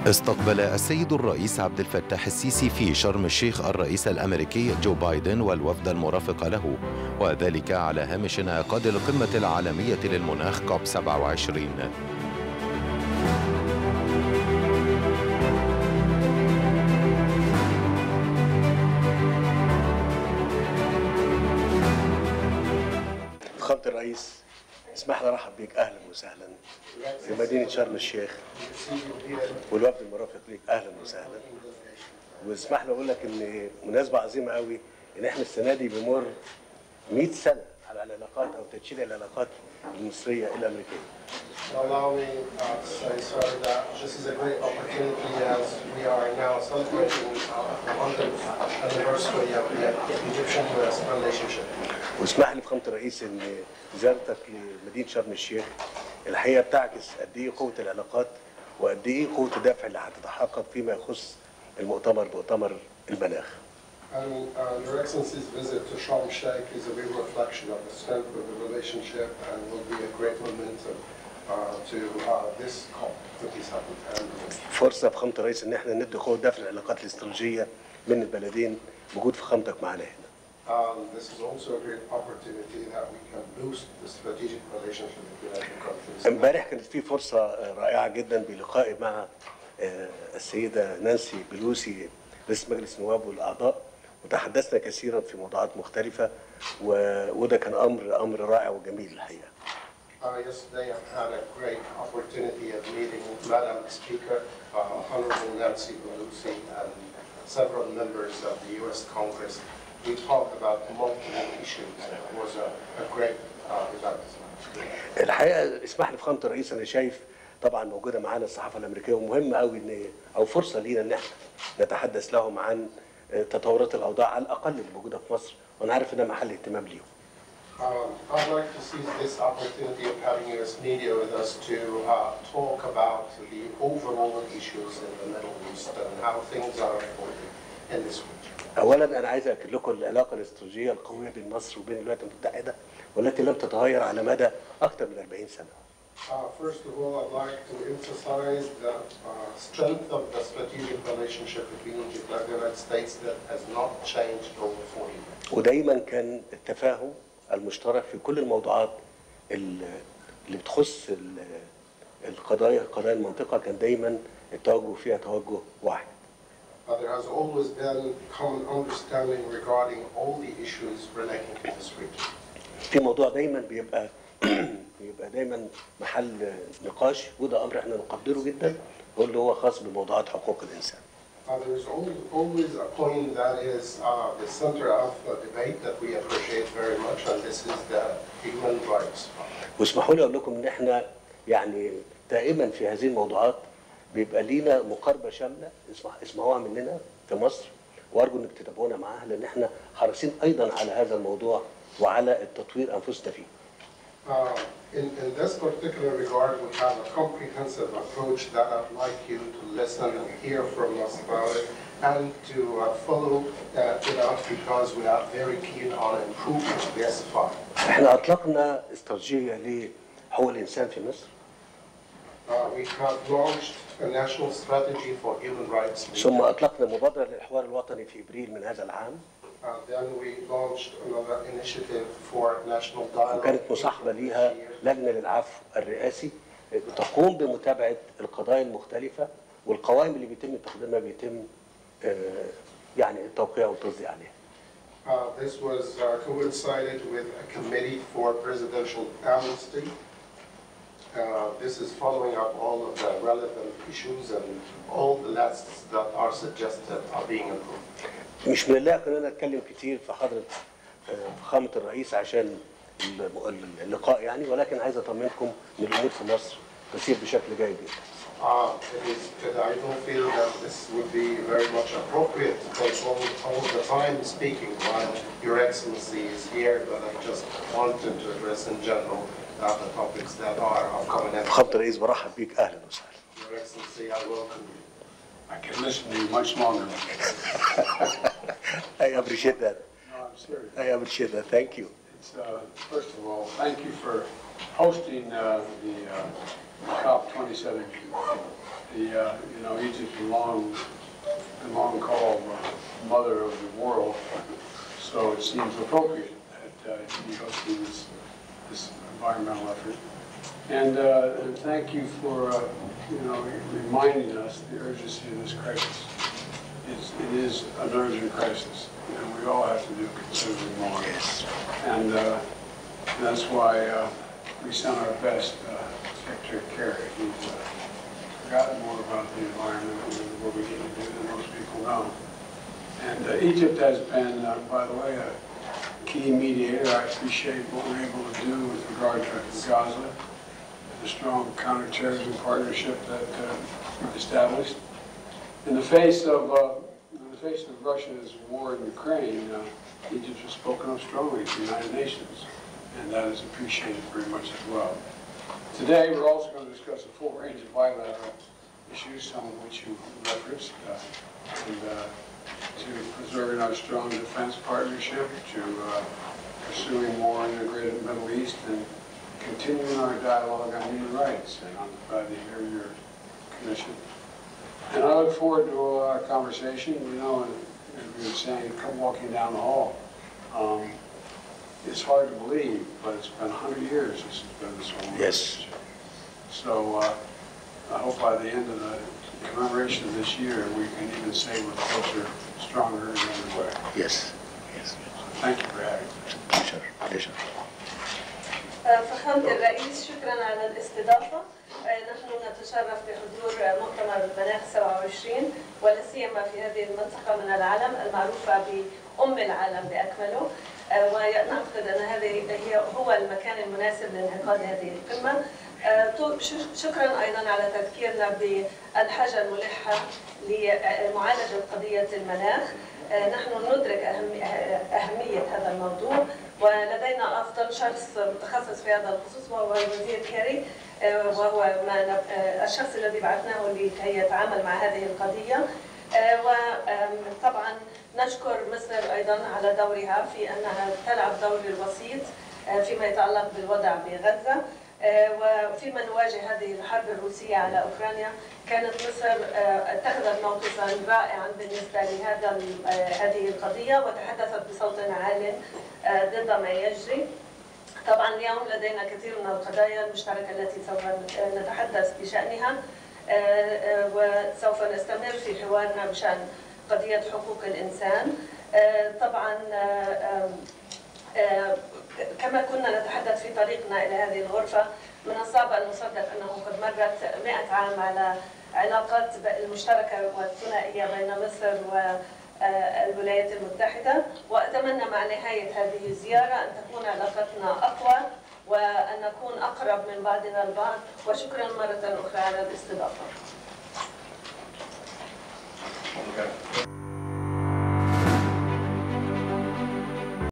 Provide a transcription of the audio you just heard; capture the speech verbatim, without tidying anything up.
استقبل السيد الرئيس عبد الفتاح السيسي في شرم الشيخ الرئيس الأمريكي جو بايدن والوفد المرافق له، وذلك على هامش انعقاد القمة العالمية للمناخ كوب سبعة وعشرين. فخامة الرئيس، اسمح لي ارحب بيك اهلا وسهلا في مدينه شرم الشيخ والوفد المرافق ليك اهلا وسهلا. واسمح لي اقول لك ان مناسبه عظيمه قوي ان احنا السنه دي بمر مئة سنه على العلاقات او تدشين العلاقات المصريه الامريكيه. Allow me uh, to say, sir, that this is a great opportunity as we are now celebrating the one hundredth anniversary of the Egyptian-U S relationship. واسمح لي فخامة الرئيس ان زيارتك لمدينه شرم الشيخ الحقيقه بتعكس قد ايه قوه العلاقات وقد ايه قوه الدفع اللي هتتحقق فيما يخص المؤتمر مؤتمر المناخ. And uh, Your Excellency's visit to Sharm el-Sheikh is a real reflection of the strength of the relationship and will be a great momentum uh, to uh, this COP fifty-seven. فرصه فخامة الرئيس ان احنا ندي قوه دفع العلاقات الاستراتيجيه بين البلدين بوجود فخامتك معانا هنا. Um, this is also a great opportunity that we can boost the strategic relationship between our two countries. امبارح كانت في فرصه رائعه جدا بلقائي مع السيده نانسي بلوسي رئيس مجلس النواب والاعضاء، وتحدثنا كثيرا في موضوعات مختلفه وده كان امر امر رائع وجميل الحقيقه. Uh, yesterday I had a great opportunity of meeting Madam Speaker, uh, Honorable Nancy Pelosi, and several members of the U S Congress. We talked about multiple issues. It was a, a great uh, event. الحقيقه اسمح لي فخامه الرئيس، انا شايف طبعا موجوده معانا الصحافه الامريكيه ومهم قوي ان او فرصه لينا ان احنا نتحدث لهم عن تطورات الاوضاع على الاقل اللي موجوده في مصر، وانا عارف انها محل اهتمام ليهم. Um, I'd like to seize this opportunity of having U S media with us to uh, talk about the overall issues in the Middle East and how things are unfolding in this region. اولا انا عايز اكد لكم العلاقه الاستراتيجيه القويه بين مصر وبين الولايات المتحده والتي لم تتغير على مدى اكثر من أربعين سنه. Uh, first of all, I'd like to emphasize the uh, strength of the strategic relationship between Egypt and the United States that has not changed over forty years. ودايما كان التفاهم المشترك في كل الموضوعات اللي بتخص القضايا قضايا المنطقه كان دايما التوجه فيها توجه واحد. Uh, there has always been common understanding regarding all the issues relating to this region. في موضوع دايما بيبقى بيبقى دايما محل نقاش وده امر احنا نقدره جدا واللي هو خاص بموضوعات حقوق الانسان. Uh, there is always, always a point that is uh, the center of the debate that we appreciate very much, and this is the human rights. واسمحوا لي اقول لكم ان احنا يعني دائما في هذه الموضوعات بيبقى لينا مقاربه شامله اسمعوها مننا في مصر، وارجو انك تتابعونا معاها لان احنا حريصين ايضا على هذا الموضوع وعلى التطوير انفسنا فيه. Uh, in, in this particular regard, we have a comprehensive approach that I'd like you to listen and hear from us about it and to uh, follow uh, it up because we are very keen on improving this file. احنا اطلقنا استراتيجيه لحقوق الانسان في مصر. Uh, we have launched a national strategy for human rights. ثم اطلقنا مبادره للحوار الوطني في ابريل من هذا العام. Uh, then we launched another initiative for national dialogue. وكانت مصاحبه ليها لجنه للعفو الرئاسي تقوم بمتابعه القضايا المختلفه والقوائم اللي بيتم تقديمها بيتم يعني التوقيع والتصديق عليها. Uh, this was uh, coincided with a committee for presidential amnesty. Uh, this is following up all of the relevant issues and all the lists that are suggested are being approved. مش من اللائق ان انا اتكلم كتير في حضره فخامه الرئيس عشان اللقاء يعني، ولكن عايز اطمنكم ان الامور في مصر تسير بشكل جيد جدا. Uh, it is, I don't feel that this would be very much appropriate to take all, all the time speaking while Your Excellency is here, but I just wanted to address in general uh, the topics that are of common interest. فخامه الرئيس برحب بيك اهلا وسهلا. Your Excellency, I welcome you. I can listen to you much longer. I appreciate that. No, I'm serious. I appreciate that. Thank you. It's, uh, first of all, thank you for hosting uh, the uh, COP twenty-seven. The uh, you know Egypt is long, long called uh, mother of the world, so it seems appropriate that uh, you be hosting this this environmental effort. And, uh, and thank you for uh, you know reminding us the urgency of this crisis. It's, it is an urgent crisis, and we all have to do considerably more. Yes. And uh, that's why uh, we sent our best uh, Secretary Kerry. He's uh, forgotten more about the environment and what we need to do than most people know. And uh, Egypt has been, uh, by the way, a key mediator. I appreciate what we're able to do with regard to Gaza, the strong counterterrorism partnership that uh, we've established. In the face of uh, in the face of Russia's war in Ukraine, uh, Egypt has spoken up strongly to the United Nations, and that is appreciated very much as well. Today, we're also going to discuss a full range of bilateral issues, some of which you referenced, uh, and uh, to preserving our strong defense partnership, to uh, pursuing more integrated Middle East, and continuing our dialogue on human rights, and I'm glad to hear your commission. And I look forward to our conversation. You know, and as we were saying, come walking down the hall. Um, it's hard to believe, but it's been one hundred years since it's been this whole relationship. Yes. So uh, I hope by the end of the commemoration of this year, we can even say we're closer, stronger in every way. Yes. Yes. So thank you for having me. Pleasure. Pleasure. فخامة الرئيس، شكرا على الاستضافة. نحن نتشرف بحضور مؤتمر المناخ سبعة وعشرين، ولا سيما في هذه المنطقة من العالم المعروفة بأم العالم بأكمله، ونعتقد أن هذا هي هو المكان المناسب لانعقاد هذه القمة. شكرا أيضا على تذكيرنا بالحاجة الملحة لمعالجة قضية المناخ. نحن ندرك أهمية هذا الموضوع، ولدينا أفضل شخص متخصص في هذا الخصوص وهو الوزير كيري، وهو الشخص الذي بعثناه لكي يتعامل مع هذه القضية. وطبعا نشكر مصر أيضا على دورها في أنها تلعب دور الوسيط فيما يتعلق بالوضع بغزة، وفيما نواجه هذه الحرب الروسية على أوكرانيا. كانت مصر اتخذت موقفا رائعا بالنسبة لهذا هذه القضية، وتحدثت بصوت عال ضد ما يجري. طبعا اليوم لدينا كثير من القضايا المشتركة التي سوف نتحدث بشأنها، وسوف نستمر في حوارنا بشأن قضية حقوق الإنسان. طبعا كما كنا نتحدث في طريقنا إلى هذه الغرفة، من الصعب أن نصدق أنه قد مرت مئة عام على علاقات المشتركة والثنائية بين مصر والولايات المتحدة، وأتمنى مع نهاية هذه الزيارة أن تكون علاقتنا أقوى وأن نكون أقرب من بعضنا البعض. وشكرا مرة أخرى على الاستضافة.